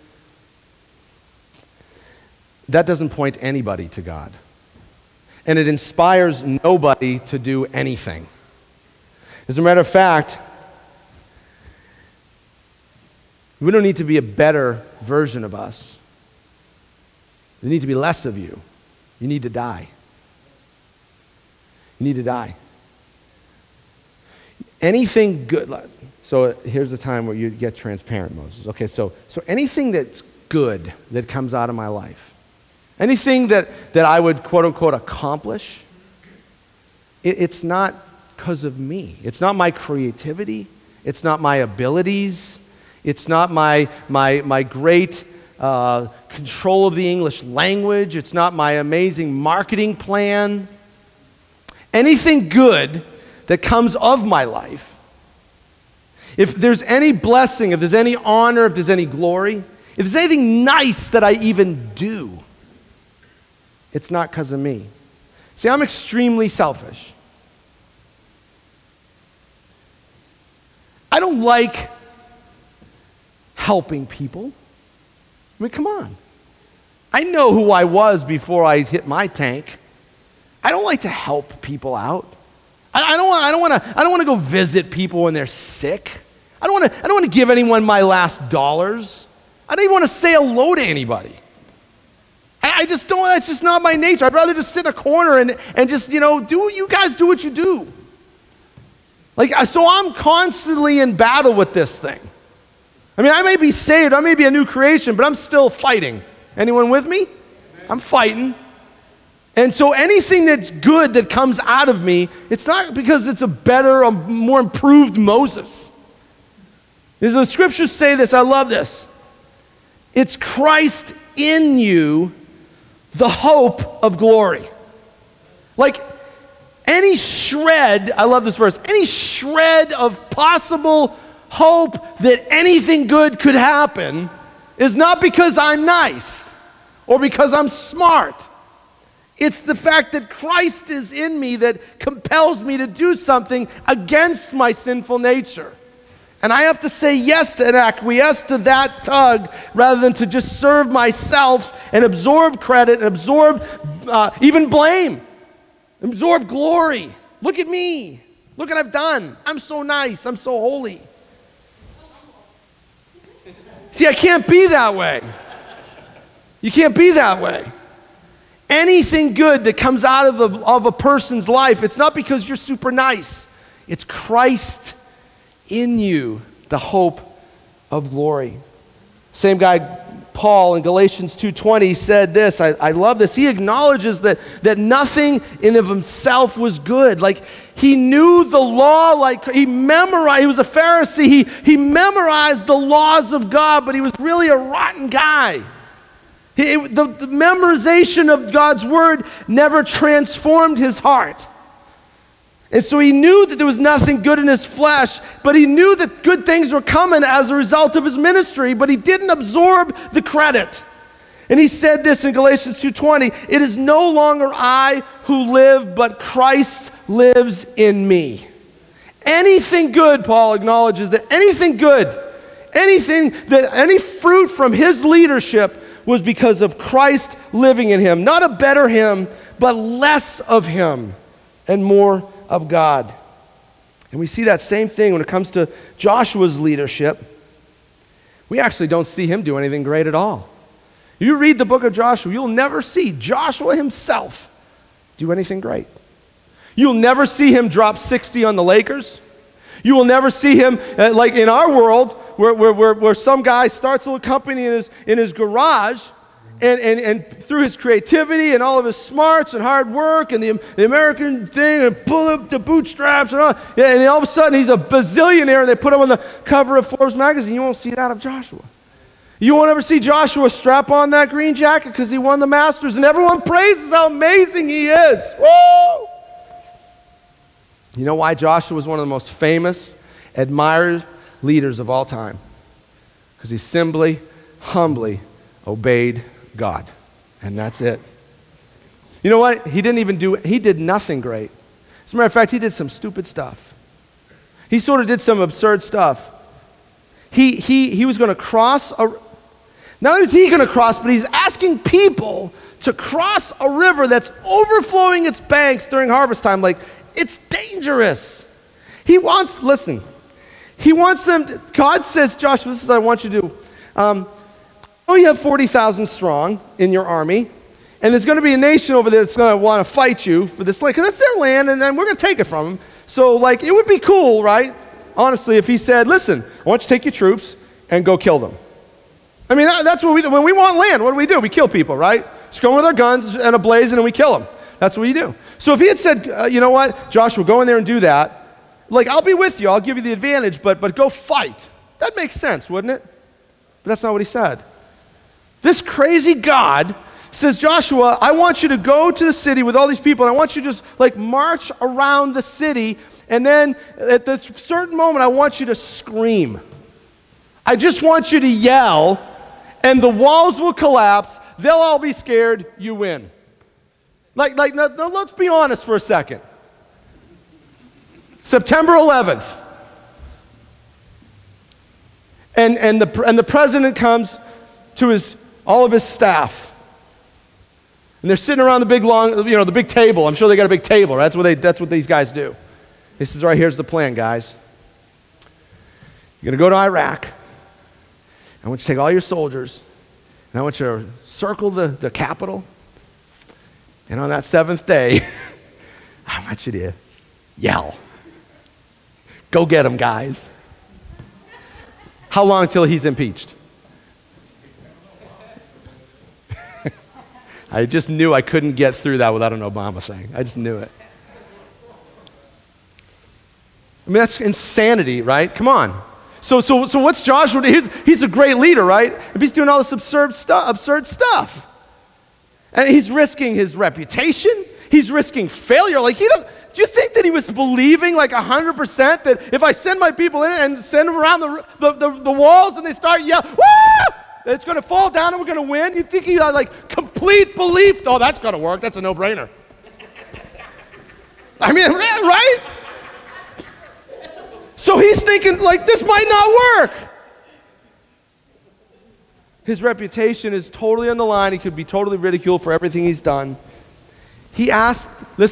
that doesn't point anybody to God. And it inspires nobody to do anything. As a matter of fact, we don't need to be a better version of us. There need to be less of you. You need to die. You need to die. Anything good. So here's the time where you get transparent, Moses. Okay, so anything that's good that comes out of my life, anything that I would quote unquote accomplish, it's not because of me. It's not my creativity. It's not my abilities. It's not my great control of the English language. It's not my amazing marketing plan. Anything good that comes of my life, if there's any blessing, if there's any honor, if there's any glory, if there's anything nice that I even do, it's not because of me. See, I'm extremely selfish. I don't like helping people. I mean, come on. I know who I was before I hit my tank. I don't like to help people out. I don't want to go visit people when they're sick. I don't want to give anyone my last dollars. I don't even want to say hello to anybody. I just don't. That's just not my nature. I'd rather just sit in a corner and just, do what you do. So I'm constantly in battle with this thing. I mean, I may be saved, I may be a new creation, but I'm still fighting. Anyone with me? I'm fighting. And so anything that's good that comes out of me, it's not because it's a better, a more improved Moses. The scriptures say this, I love this. It's Christ in you, the hope of glory. Like any shred, I love this verse, any shred of possible hope that anything good could happen is not because I'm nice or because I'm smart. It's the fact that Christ is in me that compels me to do something against my sinful nature. And I have to say yes to and acquiesce to that tug rather than to just serve myself and absorb credit and absorb even blame. Absorb glory. Look at me. Look what I've done. I'm so nice. I'm so holy. See, I can't be that way. You can't be that way. Anything good that comes out of a person's life, it's not because you're super nice. It's Christ in you, the hope of glory. Same guy, Paul, in Galatians 2:20 said this. I love this. He acknowledges that nothing in of himself was good. Like he knew the law, like he memorized. He was a Pharisee. He memorized the laws of God, but he was really a rotten guy. The memorization of God's word never transformed his heart. And so he knew that there was nothing good in his flesh, but he knew that good things were coming as a result of his ministry, but he didn't absorb the credit. And he said this in Galatians 2:20, "It is no longer I who live, but Christ lives in me." Anything good, Paul acknowledges that anything good, any fruit from his leadership was because of Christ living in him. Not a better him, but less of him and more of God. And we see that same thing when it comes to Joshua's leadership. We actually don't see him do anything great at all. You read the book of Joshua, you'll never see Joshua himself do anything great. You'll never see him drop 60 on the Lakers. You will never see him, like in our world, where some guy starts a little company in his garage, and through his creativity and all of his smarts and hard work and the American thing and pull up the bootstraps and all, and all of a sudden he's a bazillionaire and they put him on the cover of Forbes magazine. You won't see that of Joshua. You won't ever see Joshua strap on that green jacket because he won the Masters and everyone praises how amazing he is. Whoa! You know why Joshua was one of the most famous, admired leaders of all time? Because he simply, humbly obeyed God. And that's it. You know what? He did nothing great. As a matter of fact, he did some stupid stuff. He sort of did some absurd stuff. He was going to cross not only is he going to cross, but he's asking people to cross a river that's overflowing its banks during harvest time. Like, it's dangerous. He wants them, God says, Joshua, this is what I want you to do. I know you have 40,000 strong in your army, and there's going to be a nation over there that's going to want to fight you for this land, because that's their land, and then we're going to take it from them. So, like, it would be cool, right, honestly, if he said, listen, I want you to take your troops and go kill them. I mean, that's what we do. When we want land, what do? We kill people, right? Just go with our guns and a blazing, and we kill them. That's what you do. So if he had said, you know what, Joshua, go in there and do that, like, I'll be with you, I'll give you the advantage, but go fight. That makes sense, wouldn't it? But that's not what he said. This crazy God says, Joshua, I want you to go to the city with all these people, and I want you to just, like, march around the city, and then at this certain moment, I want you to scream. I just want you to yell, and the walls will collapse, they'll all be scared, you win. Like, no, let's be honest for a second. September 11th. And the president comes to all of his staff. And they're sitting around the big table. I'm sure they got a big table, right? That's what these guys do. He says, all right, here's the plan, guys. You're going to go to Iraq. I want you to take all your soldiers, and I want you to circle the capital. And on that seventh day, I want you to yell. Go get him, guys. How long till he's impeached? I just knew I couldn't get through that without an Obama thing. I just knew it. I mean, that's insanity, right? Come on. So what's Joshua? He's a great leader, right? And he's doing all this absurd stuff. And he's risking his reputation. He's risking failure. Like, do you think that he was believing like 100% that if I send my people in and send them around the walls and they start yelling, woo! It's going to fall down and we're going to win? You think he had like complete belief? Oh, that's going to work. That's a no-brainer. I mean, right? So he's thinking like this might not work. His reputation is totally on the line. He could be totally ridiculed for everything he's done. He asks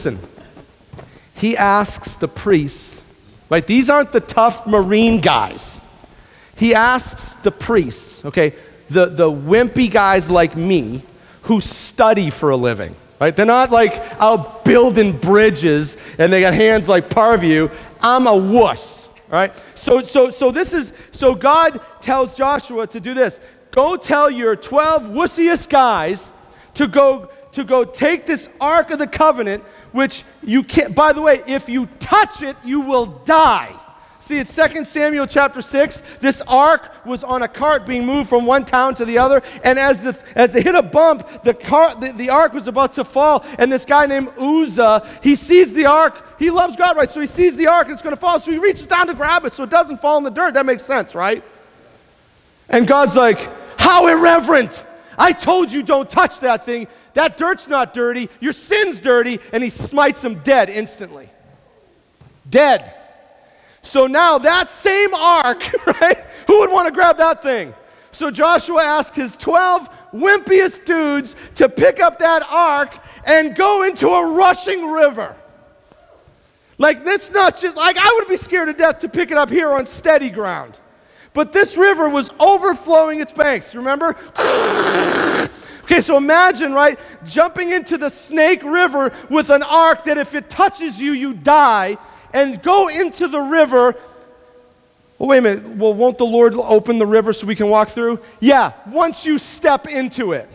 the priests, right? These aren't the tough Marine guys. He asks the priests, okay, the wimpy guys like me who study for a living, right? They're not like out building bridges and they got hands like Parview. I'm a wuss, all right? So God tells Joshua to do this. Go tell your 12 wussiest guys to go take this Ark of the Covenant, which you can't, by the way, if you touch it, you will die. See, it's 2 Samuel chapter 6. This ark was on a cart being moved from one town to the other, and as they hit a bump, the ark was about to fall, and this guy named Uzzah, he sees the ark. He loves God, right? So he sees the ark, and it's going to fall, so he reaches down to grab it so it doesn't fall in the dirt. That makes sense, right? And God's like, how irreverent. I told you don't touch that thing. That dirt's not dirty. Your sin's dirty. And he smites him dead instantly. Dead. So now that same ark, right? Who would want to grab that thing? So Joshua asked his 12 wimpiest dudes to pick up that ark and go into a rushing river. Like, that's not just, like, I would be scared to death to pick it up here on steady ground. But this river was overflowing its banks, remember? Okay, so imagine, right, jumping into the Snake River with an ark that if it touches you, you die, and go into the river. Well, wait a minute. Well, won't the Lord open the river so we can walk through? Yeah, once you step into it.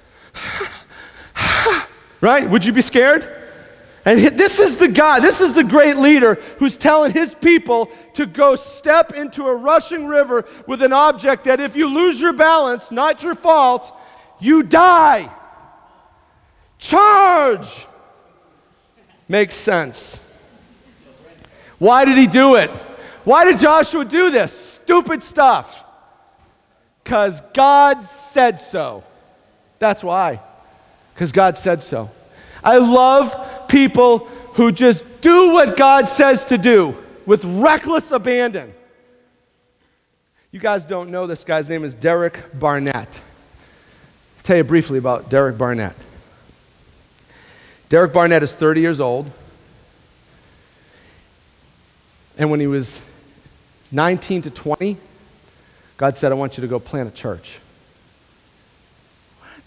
Right? Would you be scared? And this is the God, this is the great leader who's telling his people to go step into a rushing river with an object that if you lose your balance, not your fault, you die. Charge! Makes sense. Why did he do it? Why did Joshua do this? Stupid stuff. Because God said so. That's why. Because God said so. I love people who just do what God says to do with reckless abandon. You guys don't know this guy's name is Derek Barnett. I'll tell you briefly about Derek Barnett. Derek Barnett is 30 years old. And when he was 19 to 20, God said, I want you to go plant a church. What?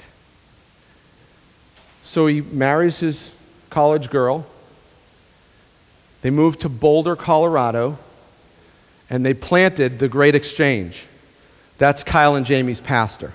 So he marries his college girl. They moved to Boulder, Colorado, and they planted the Great Exchange. That's Kyle and Jamie's pastor.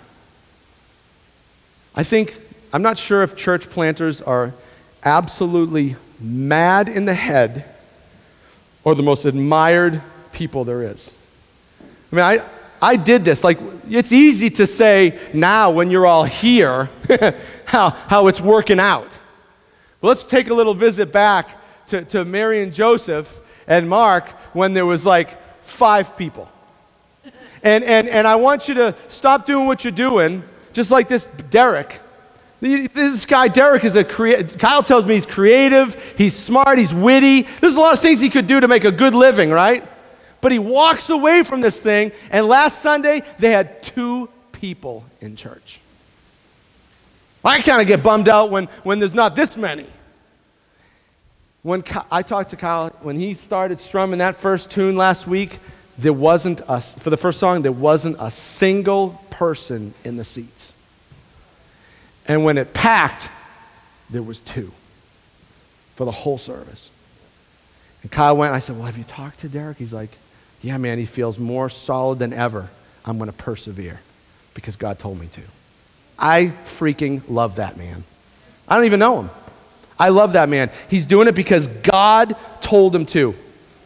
I'm not sure if church planters are absolutely mad in the head or the most admired people there is. I mean, I did this. Like, it's easy to say now when you're all here how it's working out. Well, let's take a little visit back to Mary and Joseph and Mark when there was like 5 people. And I want you to stop doing what you're doing, just like this Derek. This guy, Derek, is Kyle tells me he's creative, he's smart, he's witty. There's a lot of things he could do to make a good living, right? But he walks away from this thing, and last Sunday, they had 2 people in church. I kind of get bummed out when there's not this many. When I talked to Kyle, when he started strumming that first tune last week, for the first song, there wasn't a single person in the seats. And when it packed, there was 2 for the whole service. And Kyle went, I said, well, have you talked to Derek? He's like, yeah, man, he feels more solid than ever. I'm going to persevere because God told me to. I freaking love that man. I don't even know him. I love that man. He's doing it because God told him to.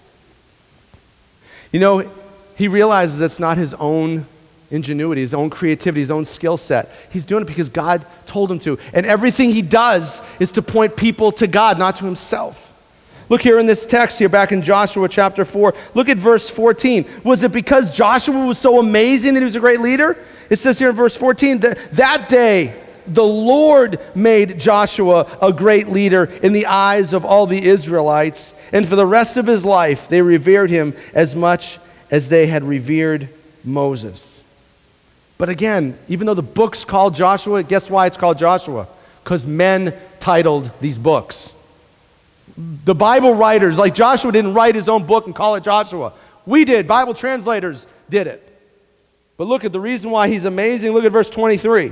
You know, he realizes it's not his own ingenuity, his own creativity, his own skill set. He's doing it because God told him to. And everything he does is to point people to God, not to himself. Look here in this text here back in Joshua chapter 4. Look at verse 14. Was it because Joshua was so amazing that he was a great leader? It says here in verse 14, that day the Lord made Joshua a great leader in the eyes of all the Israelites. And for the rest of his life, they revered him as much as they had revered Moses. But again, even though the book's called Joshua, guess why it's called Joshua? Because men titled these books. The Bible writers, like Joshua didn't write his own book and call it Joshua. We did. Bible translators did it. But look at the reason why he's amazing. Look at verse 23.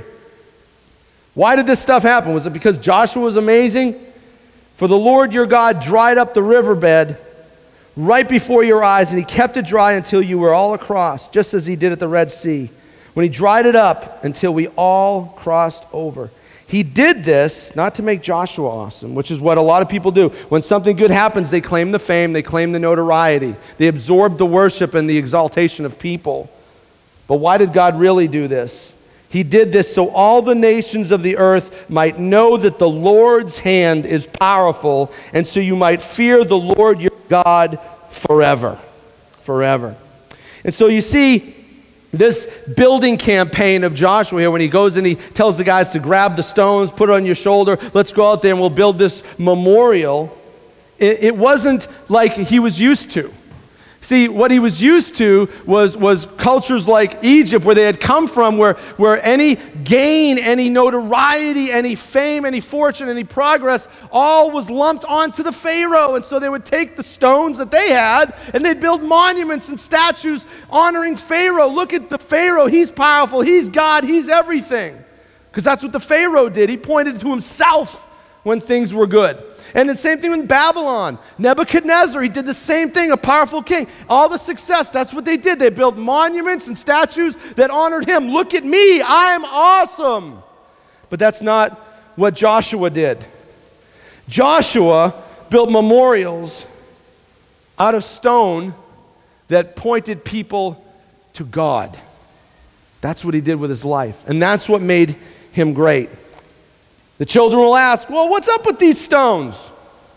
Why did this stuff happen? Was it because Joshua was amazing? For the Lord your God dried up the riverbed right before your eyes, and he kept it dry until you were all across, just as he did at the Red Sea, when he dried it up until we all crossed over. He did this not to make Joshua awesome, which is what a lot of people do. When something good happens, they claim the fame, they claim the notoriety. They absorb the worship and the exaltation of people. But why did God really do this? He did this so all the nations of the earth might know that the Lord's hand is powerful, and so you might fear the Lord your God forever. Forever. And so you see, this building campaign of Joshua here, when he goes and he tells the guys to grab the stones, put it on your shoulder, let's go out there and we'll build this memorial. It wasn't like he was used to. See, what he was used to was cultures like Egypt, where they had come from, where any gain, any notoriety, any fame, any fortune, any progress, all was lumped onto the Pharaoh. And so they would take the stones that they had, and they'd build monuments and statues honoring Pharaoh. Look at the Pharaoh. He's powerful. He's God. He's everything. Because that's what the Pharaoh did. He pointed to himself when things were good. And the same thing with Babylon. Nebuchadnezzar, he did the same thing, a powerful king. All the success, that's what they did. They built monuments and statues that honored him. Look at me, I'm awesome. But that's not what Joshua did. Joshua built memorials out of stone that pointed people to God. That's what he did with his life. And that's what made him great. The children will ask, well, what's up with these stones?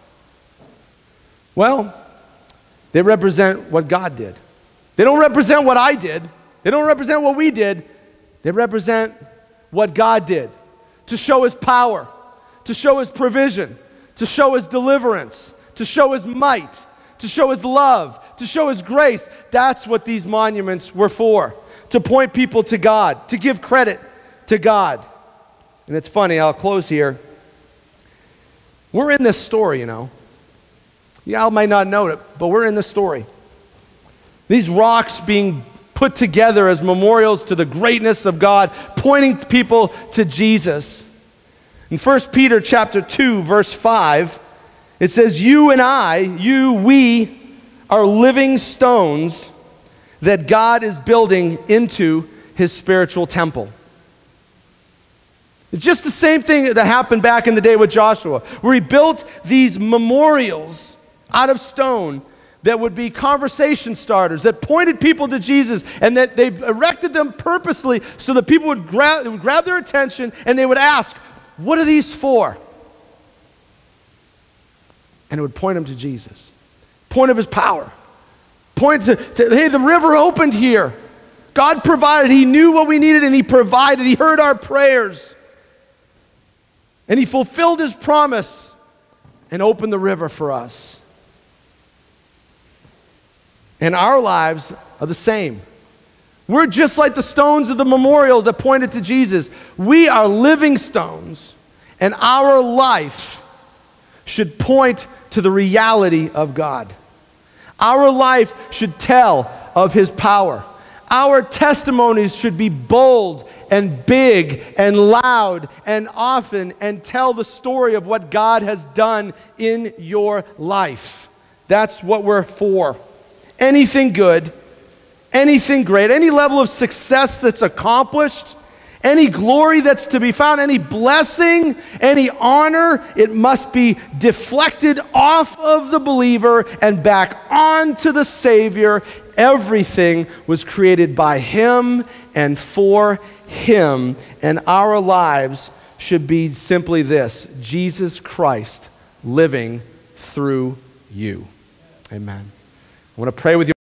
Well, they represent what God did. They don't represent what I did. They don't represent what we did. They represent what God did to show his power, to show his provision, to show his deliverance, to show his might, to show his love, to show his grace. That's what these monuments were for, to point people to God, to give credit to God. And it's funny, I'll close here. We're in this story, you know. Y'all might not know it, but we're in this story. These rocks being put together as memorials to the greatness of God, pointing people to Jesus. In 1 Peter chapter 2, verse 5, it says, you and I, we are living stones that God is building into his spiritual temple. It's just the same thing that happened back in the day with Joshua, where he built these memorials out of stone that would be conversation starters, that pointed people to Jesus, and that they erected them purposely so that people would grab their attention and they would ask, what are these for? And it would point them to Jesus. Point of his power. Point to hey, the river opened here. God provided. He knew what we needed and he provided. He heard our prayers. And he fulfilled his promise and opened the river for us. And our lives are the same. We're just like the stones of the memorial that pointed to Jesus. We are living stones, and our life should point to the reality of God. Our life should tell of his power. Our testimonies should be bold and big and loud and often and tell the story of what God has done in your life. That's what we're for. Anything good, anything great, any level of success that's accomplished, any glory that's to be found, any blessing, any honor, it must be deflected off of the believer and back onto the Savior. Everything was created by him and for him, and our lives should be simply this: Jesus Christ living through you. Amen. I want to pray with you.